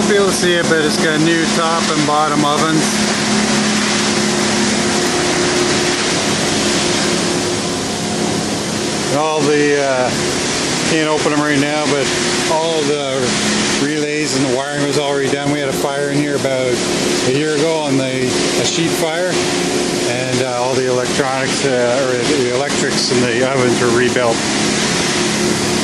won't be able to see it, but it's got new top and bottom ovens. And all the, can't open them right now, but all the relays and the wiring was already done. We had a fire in here about a year ago on a sheet fire, and all the electronics, or the electrics and the ovens were rebuilt.